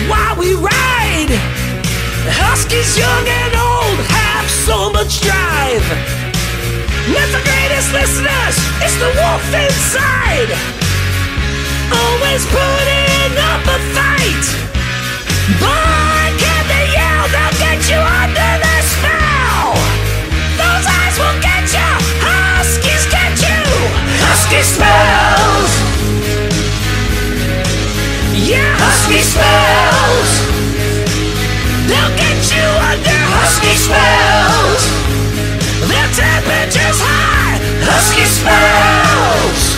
while we ride. Huskies young and old have so much drive. Not the greatest listeners, it's the wolf inside. Always putting up a fight. Boy, can they yell, they'll get you under their spell. Those eyes will get you, huskies get you. Husky spells. Yeah, husky spells. They'll get you under husky spells. Their temperature's high, husky spells.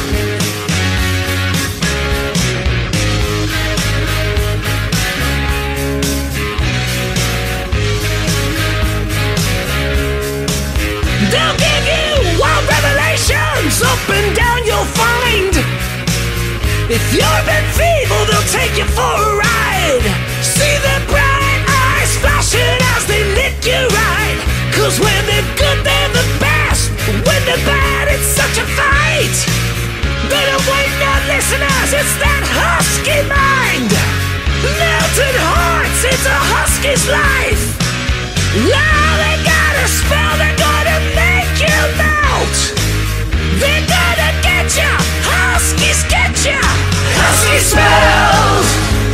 They'll give you wild revelations, up and down you'll find. If you're a bit feeble, they'll take you for a ride. See their bright eyes flashing as they lick you right. Cause when they're good, they're the best. When they're bad, it's such a fight. They don't wait on listeners, it's that husky mind. Melted hearts, it's a husky's life. Now they got a spell, they're gonna make you melt. They're gonna get ya, huskies get ya. Husky spells.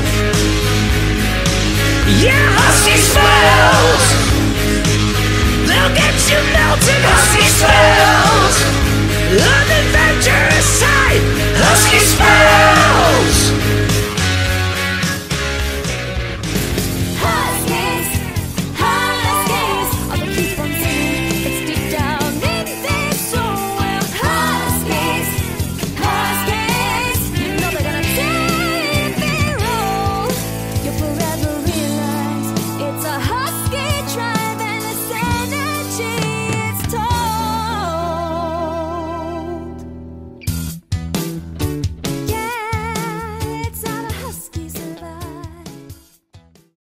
Yeah, husky spells. They'll get you melted, husky spells.